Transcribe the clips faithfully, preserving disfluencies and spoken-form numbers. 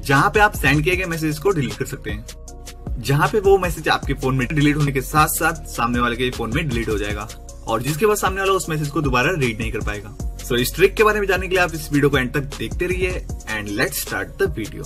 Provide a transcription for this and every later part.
जहाँ पे आप सेंड किए गए मैसेज को डिलीट कर सकते हैं, जहाँ पे वो मैसेज आपके फोन में डिलीट होने के साथ साथ सामने वाले के फोन में डिलीट हो जाएगा और जिसके बाद सामने वाला उस मैसेज को दोबारा रीड नहीं कर पाएगा। सो so, इस ट्रिक के बारे में जानने के लिए आप इस वीडियो को एंड तक देखते रहिए and let's start the video.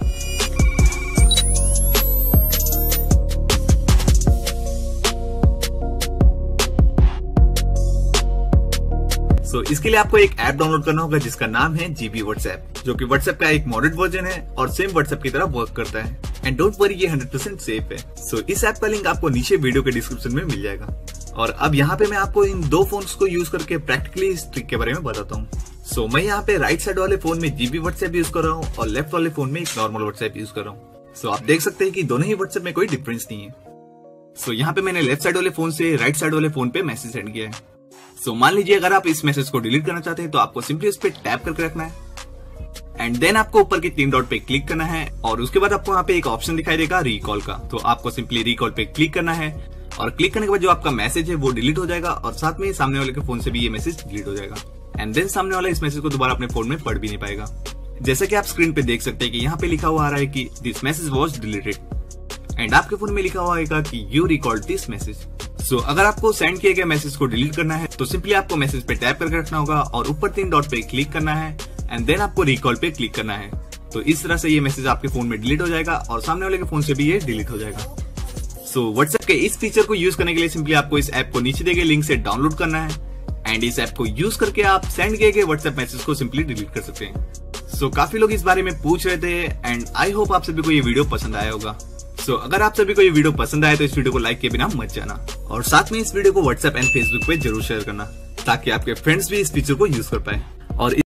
So so, इसके लिए आपको एक ऐप डाउनलोड करना होगा जिसका नाम है जीबी व्हाट्सएप, जो कि व्हाट्सएप का एक मॉडर्न वर्जन है और सेम व्हाट्सएप की तरह वर्क करता है। एंड डोंट वरी, ये हंड्रेड परसेंट सेफ है। सो so, इस ऐप का लिंक आपको नीचे वीडियो के डिस्क्रिप्शन में मिल जाएगा। और अब यहाँ पे मैं आपको इन दो फोन्स को यूज करके प्रैक्टिकली इस ट्रिक के बारे में बताता हूँ। सो so, मैं यहाँ पे राइट साइड वाले फोन में जीबी व्हाट्सएप यूज कर रहा हूँ और लेफ्ट वाले फोन में एक नॉर्मल व्हाट्सएप यूज कर रहा हूँ। सो so, आप देख सकते हैं कि दोनों ही व्हाट्सएप में कोई डिफरेंस नहीं है। सो so, यहाँ पे मैंने लेफ्ट साइड वाले फोन से राइट साइड वाले फोन पे मैसेज सेंड किया है। सो so, मान लीजिए अगर आप इस मैसेज को डिलीट करना चाहते हैं तो आपको सिंपली उस पर टैप करके रखना है एंड देन आपको ऊपर के तीन डॉट पे क्लिक करना है और उसके बाद आपको यहाँ पे एक ऑप्शन दिखाई देगा रिकॉल का। तो आपको सिंपली रिकॉल पे क्लिक करना है और क्लिक करने के बाद जो आपका मैसेज है वो डिलीट हो जाएगा और साथ में सामने वाले के फोन से भी ये मैसेज डिलीट हो जाएगा एंड देन सामने वाला इस मैसेज को दोबारा अपने फोन में पढ़ भी नहीं पाएगा। जैसा कि आप स्क्रीन पे देख सकते हैं कि यहाँ पे लिखा हुआ आ रहा है कि this message was deleted and आपके फोन में लिखा हुआ आएगा कि you recalled this message. So so, अगर आपको सेंड किए गए मैसेज को डिलीट करना है तो सिंपली आपको मैसेज पे टैप करके रखना होगा और ऊपर तीन डॉट पे क्लिक करना है एंड देन आपको रिकॉल पे क्लिक करना है। तो इस तरह से ये मैसेज आपके फोन में डिलीट हो जाएगा और सामने वाले के फोन से भी ये डिलीट हो जाएगा। सो so, व्हाट्सएप के इस फीचर को यूज करने के लिए सिंपली आपको इस ऐप को नीचे दिए गए लिंक से डाउनलोड करना है एंड इस ऐप को यूज करके आप सेंड किए गए व्हाट्सएप मैसेज को सिंपली डिलीट कर सकते हैं। सो so, काफी लोग इस बारे में पूछ रहे थे एंड आई होप आप सभी को ये वीडियो पसंद आया होगा। सो so, अगर आप सभी को ये वीडियो पसंद आए तो इस वीडियो को लाइक किए बिना मत जाना और साथ में इस वीडियो को व्हाट्सएप एंड फेसबुक पे जरूर शेयर करना ताकि आपके फ्रेंड्स भी इस फीचर को यूज कर पाए। और